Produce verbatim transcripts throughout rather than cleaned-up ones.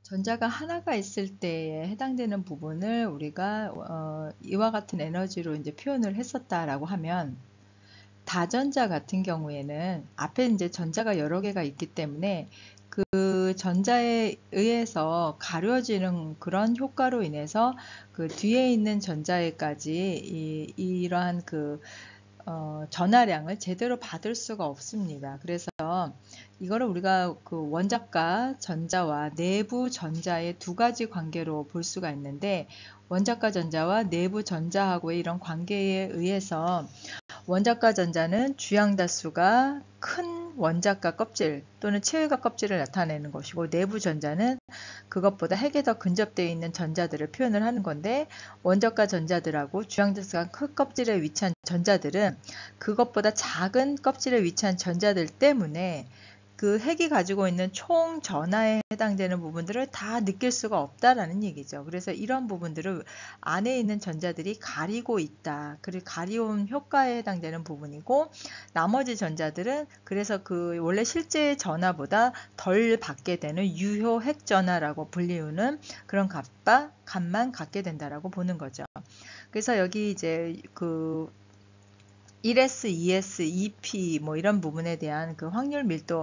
전자가 하나가 있을 때에 해당되는 부분을 우리가 어, 이와 같은 에너지로 이제 표현을 했었다라고 하면, 다전자 같은 경우에는 앞에 이제 전자가 여러 개가 있기 때문에 그 전자에 의해서 가려지는 그런 효과로 인해서 그 뒤에 있는 전자에까지 이, 이러한 그 어, 전하량을 제대로 받을 수가 없습니다. 그래서 이거를 우리가 그 원자과 전자와 내부 전자의 두 가지 관계로 볼 수가 있는데, 원자과 전자와 내부 전자하고의 이런 관계에 의해서 원자과 전자는 주양자수가 큰 원자과 껍질 또는 체외과 껍질을 나타내는 것이고, 내부 전자는 그것보다 핵에 더 근접되어 있는 전자들을 표현을 하는 건데, 원자과 전자들하고 주양자수가 큰 껍질에 위치한 전자들은 그것보다 작은 껍질에 위치한 전자들 때문에 그 핵이 가지고 있는 총 전하에 해당되는 부분들을 다 느낄 수가 없다라는 얘기죠. 그래서 이런 부분들을 안에 있는 전자들이 가리고 있다. 그리고 가리움 효과에 해당되는 부분이고, 나머지 전자들은 그래서 그 원래 실제 전하보다 덜 받게 되는 유효 핵 전하라고 불리우는 그런 값바, 값만 갖게 된다라고 보는 거죠. 그래서 여기 이제 그 일 에스, 이 에스, 이 피 뭐 이런 부분에 대한 그 확률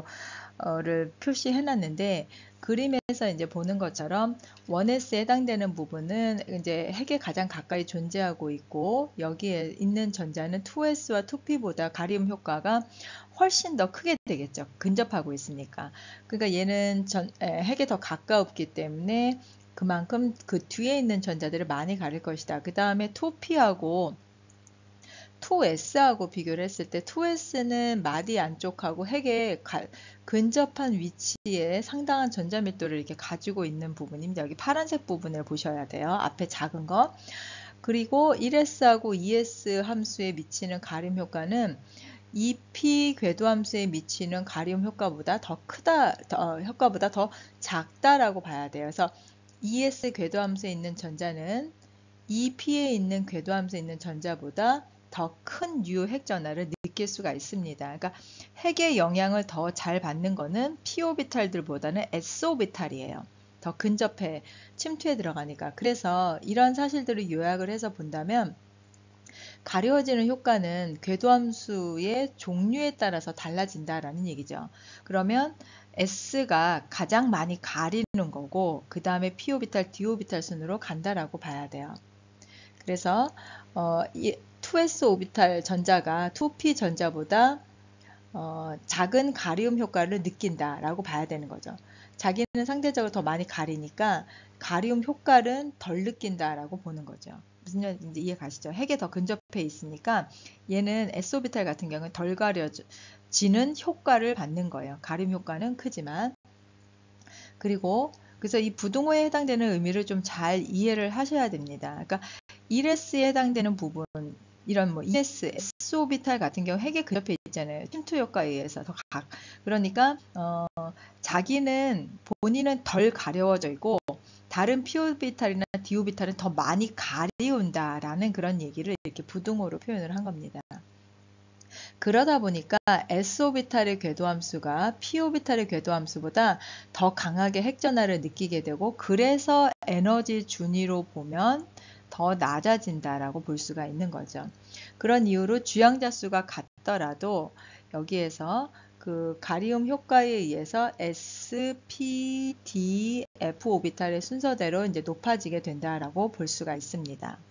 밀도를 표시해 놨는데, 그림에서 이제 보는 것처럼 일 에스에 해당되는 부분은 이제 핵에 가장 가까이 존재하고 있고, 여기에 있는 전자는 이 에스와 이 피보다 가리움 효과가 훨씬 더 크게 되겠죠. 근접하고 있으니까. 그러니까 얘는 전, 에, 핵에 더 가까웠기 때문에 그만큼 그 뒤에 있는 전자들을 많이 가릴 것이다. 그 다음에 이 피하고 이 에스하고 비교를 했을 때 이 에스는 마디 안쪽하고 핵에 가, 근접한 위치에 상당한 전자 밀도를 이렇게 가지고 있는 부분입니다. 여기 파란색 부분을 보셔야 돼요. 앞에 작은 거. 그리고 일 에스하고 이 에스 함수에 미치는 가림 효과는 이 피 궤도 함수에 미치는 가림 효과보다 더 크다, 더, 효과보다 더 작다라고 봐야 돼요. 그래서 이 에스 궤도 함수에 있는 전자는 이 피에 있는 궤도 함수에 있는 전자보다 더 큰 유효 핵 전하를 느낄 수가 있습니다. 그러니까 핵의 영향을 더 잘 받는 거는 p 오비탈들보다는 s 오비탈이에요. 더 근접해 침투에 들어가니까. 그래서 이런 사실들을 요약을 해서 본다면, 가려지는 효과는 궤도함수의 종류에 따라서 달라진다라는 얘기죠. 그러면 S가 가장 많이 가리는 거고, 그 다음에 p 오비탈, d 오비탈 순으로 간다라고 봐야 돼요. 그래서 어, 이 이 에스 오비탈 전자가 이 피 전자보다 어, 작은 가리움 효과를 느낀다라고 봐야 되는 거죠. 자기는 상대적으로 더 많이 가리니까 가리움 효과는 덜 느낀다라고 보는 거죠. 무슨 말인지 이해 가시죠? 핵에 더 근접해 있으니까 얘는 S 오비탈 같은 경우는 덜 가려지는 효과를 받는 거예요. 가림 효과는 크지만. 그리고 그래서 이 부등호에 해당되는 의미를 좀 잘 이해를 하셔야 됩니다. 그러니까 일 에스에 해당되는 부분, 이런 뭐 이 에스, S 오비탈 같은 경우 핵에 근접해 있잖아요. 침투 효과에 의해서 더 각. 그러니까 어, 자기는 본인은 덜 가려워져 있고 다른 p 오비탈이나 d 오비탈은 더 많이 가리운다라는 그런 얘기를 이렇게 부등호로 표현을 한 겁니다. 그러다 보니까 s 오비탈의 궤도함수가 p 오비탈의 궤도함수보다 더 강하게 핵전하를 느끼게 되고, 그래서 에너지 준위로 보면 더 낮아진다라고 볼 수가 있는 거죠. 그런 이유로 주양자 수가 같더라도 여기에서 그 가리움 효과에 의해서 S, P, D, F 오비탈의 순서대로 이제 높아지게 된다라고 볼 수가 있습니다.